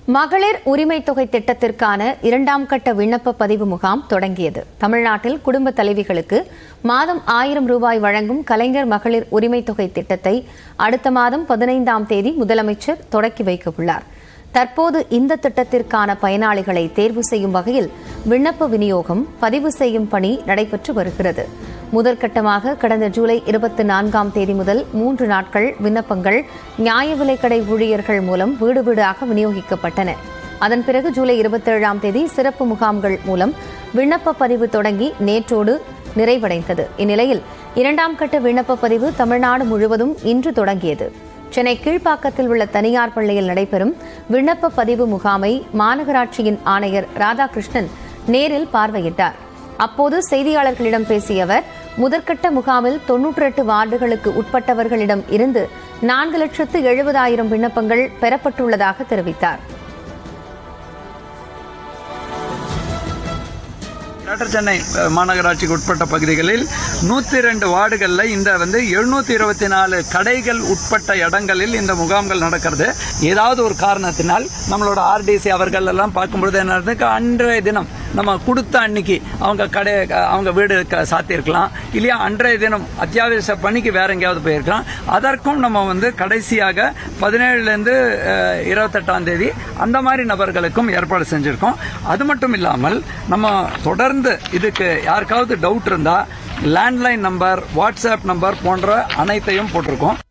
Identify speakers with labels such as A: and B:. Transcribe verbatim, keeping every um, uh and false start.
A: மகளிர் உரிமை தொகை திட்டத்திற்கான இரண்டாம் கட்ட விண்ணப்ப பதிவு முகாம் தொடங்கியது. தமிழ்நாட்டில் குடும்ப தலைவிகளுக்கு மாதம் ஆயிரம் ரூபாய் வழங்கும் கலைஞர் மகளிர் உரிமை தொகை திட்டத்தை அடுத்த மாதம் பதினைந்தாம் தேதி முதலமைச்சர் தொடக்கி வைக்க உள்ளார். தற்போது இந்த திட்டத்திற்கான பயனாளிகளை தேர்வு செய்யும் வகையில் விண்ணப்ப விநியோகம், பதிவு செய்யும் பணி நடைபெற்று வருகிறது. முதற்கட்டமாக கடந்த ஜூலை இருபத்தி நான்காம் தேதி முதல் மூன்று நாட்கள் விண்ணப்பங்கள் நியாய விலைக்கடை ஊழியர்கள் மூலம் வீடு வீடாக விநியோகிக்கப்பட்டன. அதன் பிறகு ஜூலை இருபத்தி ஏழாம் தேதி சிறப்பு முகாம்கள் மூலம் விண்ணப்ப பதிவு தொடங்கி நேற்றோடு நிறைவடைந்தது. இந்நிலையில் இரண்டாம் கட்ட விண்ணப்ப பதிவு தமிழ்நாடு முழுவதும் இன்று தொடங்கியது. சென்னை கீழ்ப்பாக்கத்தில் உள்ள தனியார் பள்ளியில் நடைபெறும் விண்ணப்ப பதிவு முகாமை மாநகராட்சியின் ஆணையர் ராதாகிருஷ்ணன் நேரில் பார்வையிட்டார். அப்போது செய்தியாளர்களிடம் பேசிய அவர், முதற்கட்ட முகாமில் தொன்னூற்றி எட்டு வார்டுகளுக்கு உட்பட்டவர்களிடம் இருந்து நான்கு லட்சத்து எழுபதாயிரம் விண்ணப்பங்கள் பெறப்பட்டுள்ளதாக தெரிவித்தார்.
B: சென்னை மாநகராட்சிக்கு உட்பட்ட பகுதிகளில் நூத்தி இரண்டு வார்டுகளில் இந்த வந்து எழுநூத்தி இருபத்தி நாலு கடைகள் உட்பட்ட இடங்களில் இந்த முகாம்கள் நடக்கிறது. ஏதாவது ஒரு காரணத்தினால் நம்மளோட ஆர்டிசி அவர்கள் எல்லாம் பார்க்கும்பொழுது என்ன, அன்றைய தினம் நம்ம கொடுத்த அன்னைக்கு அவங்க கடை அவங்க வீடு சாத்தியிருக்கலாம், இல்லையா அன்றைய தினம் அத்தியாவசிய பணிக்கு வேற எங்கேயாவது போயிருக்கலாம். அதற்கும் நம்ம வந்து கடைசியாக பதினேழுல இருந்து இருபத்தெட்டாம் தேதி அந்த மாதிரி நபர்களுக்கும் ஏற்பாடு செஞ்சிருக்கோம். அது மட்டும் இல்லாமல் நம்ம தொடர்ந்து இதுக்கு யாருக்காவது டவுட் இருந்தா லேண்ட்லைன் நம்பர், வாட்ஸ்அப் நம்பர் போன்ற அனைத்தையும் போட்டிருக்கோம்.